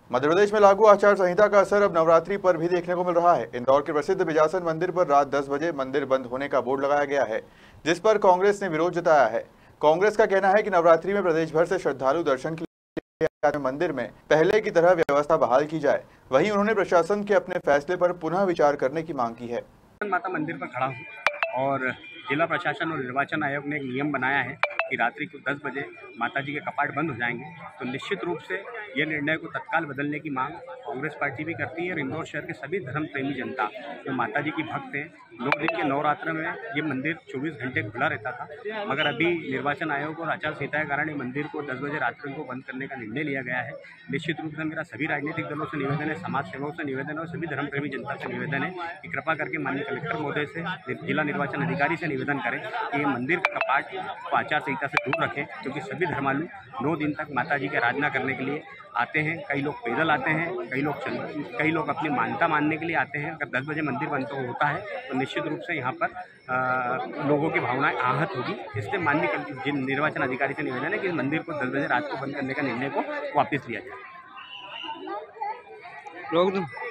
मध्य प्रदेश में लागू आचार संहिता का असर अब नवरात्रि पर भी देखने को मिल रहा है। इंदौर के प्रसिद्ध बिजासन मंदिर पर रात 10 बजे मंदिर बंद होने का बोर्ड लगाया गया है, जिस पर कांग्रेस ने विरोध जताया है। कांग्रेस का कहना है कि नवरात्रि में प्रदेश भर से श्रद्धालु दर्शन के लिए मंदिर में पहले की तरह व्यवस्था बहाल की जाए। वहीं उन्होंने प्रशासन के अपने फैसले पर पुनः विचार करने की मांग की है। माता मंदिर पर खड़ा हूँ और जिला प्रशासन और निर्वाचन आयोग ने एक नियम बनाया है कि रात्रि को 10 बजे माताजी के कपाट बंद हो जाएंगे। तो निश्चित रूप से ये निर्णय को तत्काल बदलने की मांग कांग्रेस पार्टी भी करती है और इंदौर शहर के सभी धर्म प्रेमी जनता जो माताजी की भक्त हैं। 9 दिन के नवरात्र में ये मंदिर 24 घंटे खुला रहता था, मगर अभी निर्वाचन आयोग और आचार संहिता के कारण ये मंदिर को 10 बजे रात्रि को बंद करने का निर्णय लिया गया है। निश्चित रूप से मेरा सभी राजनीतिक दलों से निवेदन है, समाज सेवकों से निवेदन है और सभी धर्म प्रेमी जनता से निवेदन है कि कृपा करके माननीय कलेक्टर महोदय से, जिला निर्वाचन अधिकारी से निवेदन करें कि ये मंदिर का कपाट को आचार संहिता से दूर रखें, क्योंकि सभी धर्मालु 9 दिन तक माताजी की आराधना करने के लिए आते हैं। कई लोग पैदल आते हैं, कई लोग अपनी मान्यता मानने के लिए आते हैं। अगर 10 बजे मंदिर बंद होता है तो निश्चित रूप से यहाँ पर लोगों की भावनाएं आहत होगी। इसलिए माननीय निर्वाचन अधिकारी से निवेदन है कि मंदिर को 10 बजे रात को बंद करने का निर्णय को वापस लिया जाए।